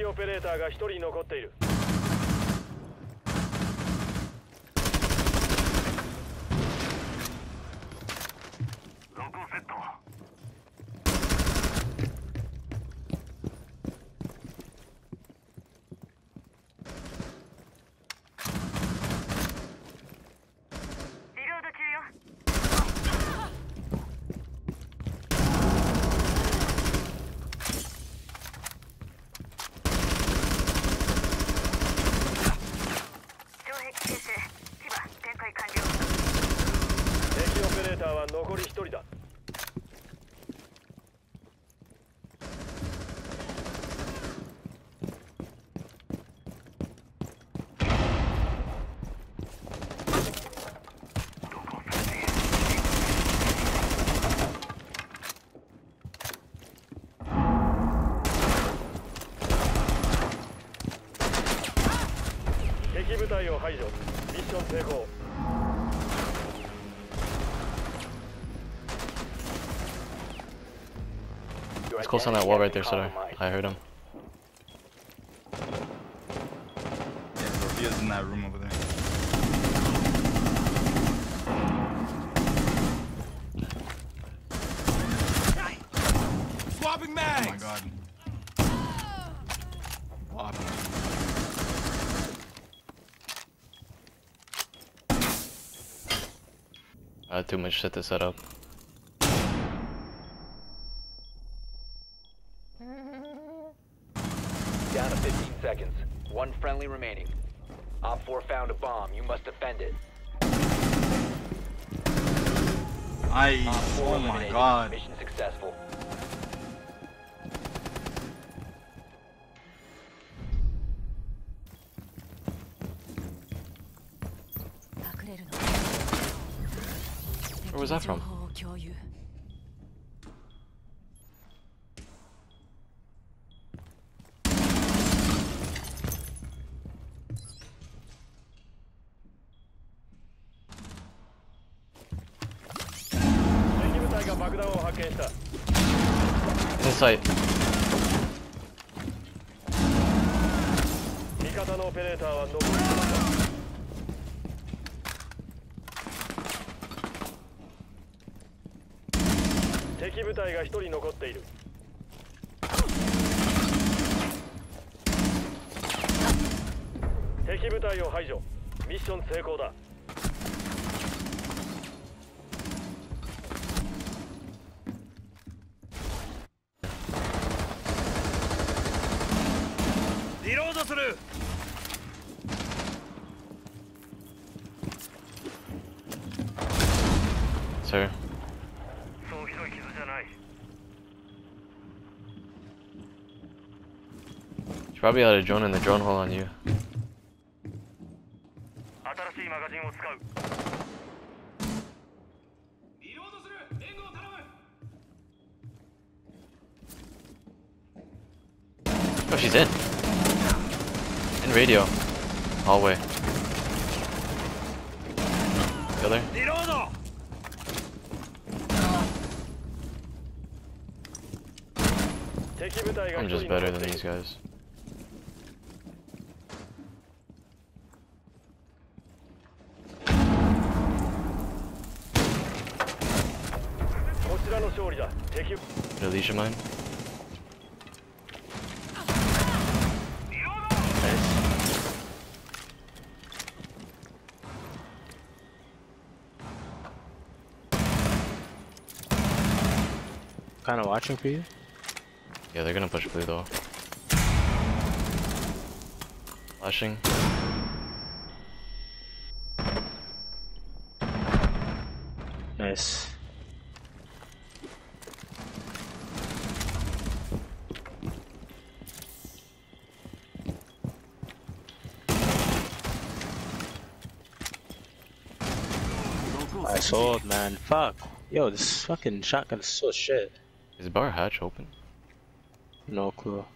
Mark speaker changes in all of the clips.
Speaker 1: 敵オペレーターが1人残っている。敵オペレーターは残り1人だ。敵部隊を排除。ミッション成功。
Speaker 2: He's close on that wall right there, so I heard him.
Speaker 3: Yeah, Sophia's in that room over there.
Speaker 4: Swapping mags!
Speaker 3: Oh my god. Wow.
Speaker 2: I had too much shit to set up.
Speaker 5: Down to 15 seconds. One friendly remaining. Op 4 found a bomb. You must defend it. Op 4
Speaker 3: Oh my
Speaker 5: eliminated.
Speaker 3: god.
Speaker 5: Mission successful.
Speaker 2: Where was that from? Insight.
Speaker 1: 味方のオペレーターは残り1人だ。敵部隊が1人残っている。敵部隊を排除。ミッション成功だ。リロードする。
Speaker 2: Sir.
Speaker 1: そうひどい傷じゃない。
Speaker 2: Should probably let a drone in the drone hole on you.
Speaker 1: 新しいマガジンを使う。リロードする。援護を頼む。
Speaker 2: Oh, she's in. In radio. Hallway. The other?
Speaker 1: リロード。敵部隊が
Speaker 2: I'm
Speaker 1: 1
Speaker 2: just
Speaker 1: 人
Speaker 2: better
Speaker 1: 残っ
Speaker 2: than
Speaker 1: てい
Speaker 2: these
Speaker 1: る。
Speaker 2: guys.
Speaker 1: こちらの勝利だ。敵。
Speaker 2: Release your mind.
Speaker 6: Kind of watching for you.
Speaker 2: Yeah, they're gonna push blue though. Flashing.
Speaker 6: Nice. I sold, man. Fuck. Yo, this fucking shotgun is so shit.
Speaker 2: Is bar hatch open?
Speaker 6: No clue.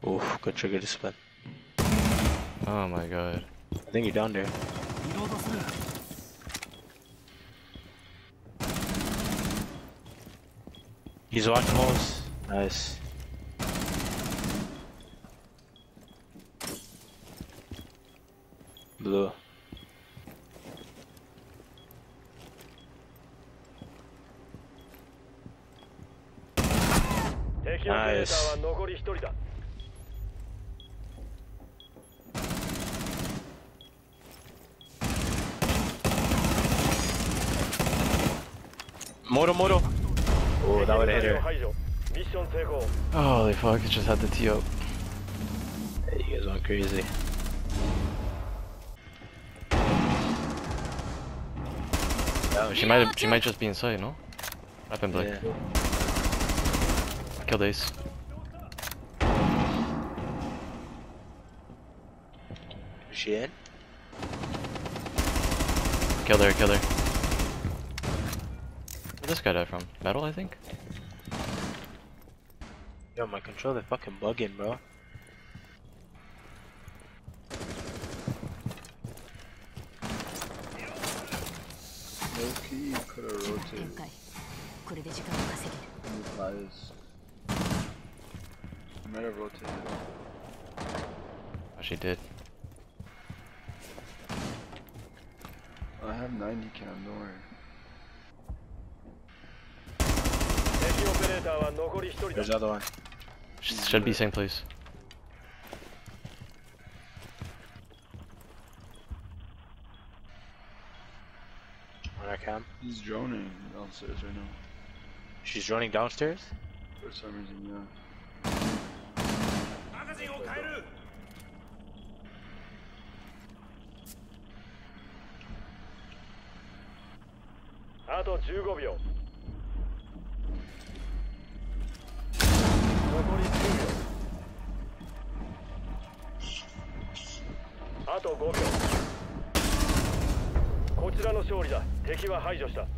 Speaker 6: Oof, good trigger discipline.
Speaker 2: Oh my god.
Speaker 6: I think you're down there. He's watching those. Nice. Blue.
Speaker 1: 敵オペレーターは残り1人だ。
Speaker 6: Moto, moto. Oh, that would have hit her.
Speaker 1: 排除。ミッション成功。
Speaker 2: Holy fuck, it just had the tee up.
Speaker 6: Hey, you guys went crazy.
Speaker 2: Oh, she might just be inside, no? Up in black.
Speaker 6: Yeah.
Speaker 2: Killed Ace.
Speaker 6: Is she in?
Speaker 2: Killed her, killed her. Where'd this guy die from? Metal, I think?
Speaker 6: Yo, my controller fucking bugging, bro.
Speaker 4: Low key, you could have rotated.
Speaker 7: これで時間を稼げる。
Speaker 4: New players. You might have rotated.
Speaker 2: Oh, she did.
Speaker 4: I have 90 cam, don't worry.
Speaker 1: 敵オペレーターは残り1人
Speaker 6: There's
Speaker 1: だ。
Speaker 6: the other one.
Speaker 2: Should be same place.
Speaker 6: On our cam.
Speaker 4: He's droning downstairs right now.
Speaker 6: She's droning downstairs?
Speaker 4: For some reason, yeah.
Speaker 1: あと15秒。残り10秒。あと5秒。こちらの勝利だ。敵は排除した。